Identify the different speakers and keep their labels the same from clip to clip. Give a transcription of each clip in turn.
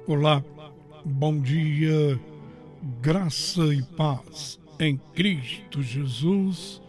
Speaker 1: Olá, bom dia, graça e paz em Cristo Jesus,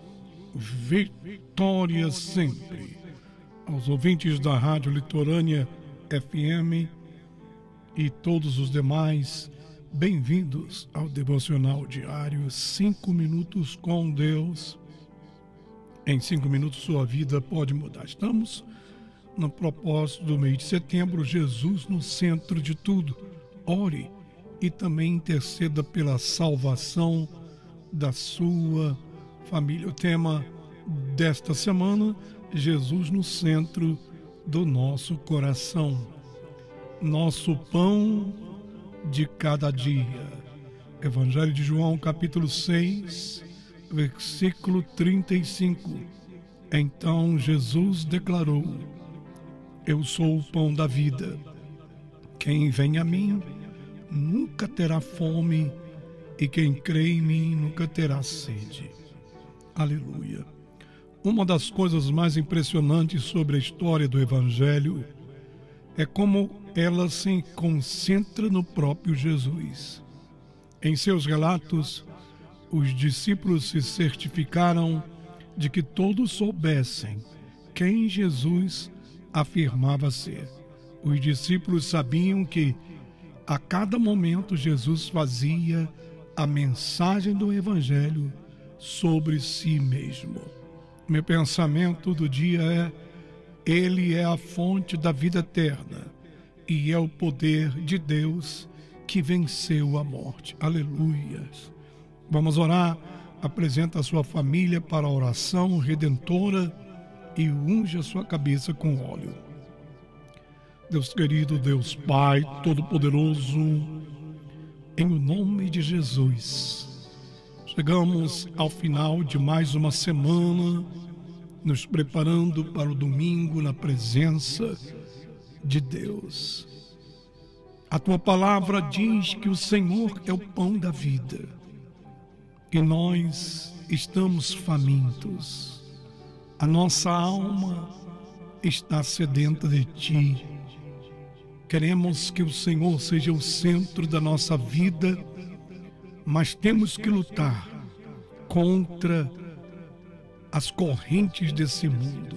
Speaker 1: vitória sempre. Aos ouvintes da Rádio Litorânea FM e todos os demais, bem-vindos ao Devocional Diário 5 Minutos com Deus. Em 5 minutos sua vida pode mudar. Estamos no propósito do mês de setembro, Jesus no centro de tudo. Ore e também interceda pela salvação da sua família. O tema desta semana, Jesus no centro do nosso coração. Nosso pão de cada dia. Evangelho de João, capítulo 6, versículo 35. Então Jesus declarou: Eu sou o pão da vida. Quem vem a mim nunca terá fome, e quem crê em mim nunca terá sede. Aleluia. Uma das coisas mais impressionantes sobre a história do Evangelho é como ela se concentra no próprio Jesus. Em seus relatos, os discípulos se certificaram de que todos soubessem quem Jesus afirmava ser. Os discípulos sabiam que a cada momento Jesus fazia a mensagem do Evangelho sobre si mesmo. Meu pensamento do dia é: Ele é a fonte da vida eterna e é o poder de Deus que venceu a morte. Aleluia. Vamos orar. Apresenta a sua família para a oração redentora e unge a sua cabeça com óleo. Deus querido, Deus Pai Todo-Poderoso, em o nome de Jesus, chegamos ao final de mais uma semana, nos preparando para o domingo na presença de Deus. A Tua palavra diz que o Senhor é o pão da vida e nós estamos famintos. A nossa alma está sedenta de Ti. Queremos que o Senhor seja o centro da nossa vida, mas temos que lutar contra as correntes desse mundo.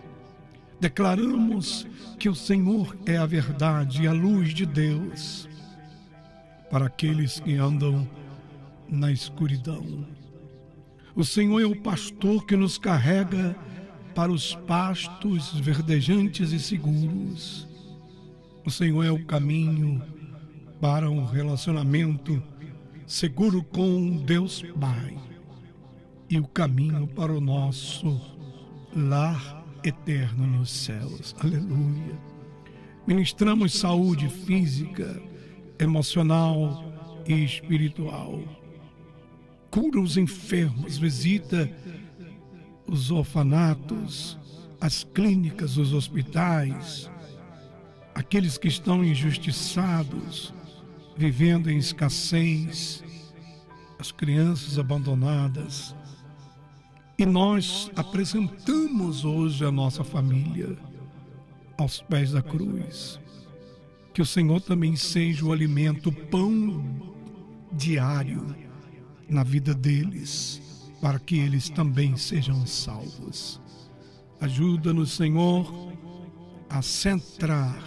Speaker 1: Declaramos que o Senhor é a verdade e a luz de Deus para aqueles que andam na escuridão. O Senhor é o pastor que nos carrega para os pastos verdejantes e seguros. O Senhor é o caminho para um relacionamento seguro com Deus Pai e o caminho para o nosso lar eterno nos céus. Aleluia. Ministramos saúde física, emocional e espiritual. Cura os enfermos, visita os orfanatos, as clínicas, os hospitais, aqueles que estão injustiçados, vivendo em escassez, as crianças abandonadas. E nós apresentamos hoje a nossa família aos pés da cruz. Que o Senhor também seja o alimento, o pão diário na vida deles, para que eles também sejam salvos. Ajuda-nos, Senhor, a centrar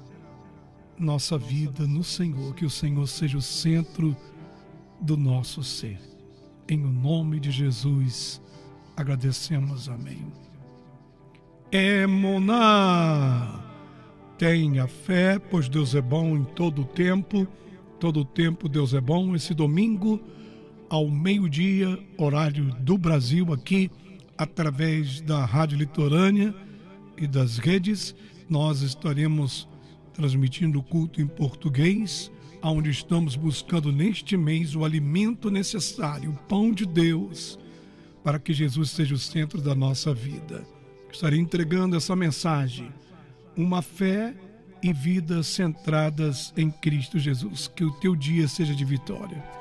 Speaker 1: nossa vida no Senhor, que o Senhor seja o centro do nosso ser. Em o nome de Jesus, agradecemos. Amém. Emuná, tenha fé, pois Deus é bom em todo o tempo Deus é bom. Esse domingo, ao meio-dia, horário do Brasil, aqui através da Rádio Litorânea e das redes, nós estaremos transmitindo o culto em português, onde estamos buscando neste mês o alimento necessário, o pão de Deus, para que Jesus seja o centro da nossa vida. Estarei entregando essa mensagem, uma fé e vida centradas em Cristo Jesus. Que o teu dia seja de vitória.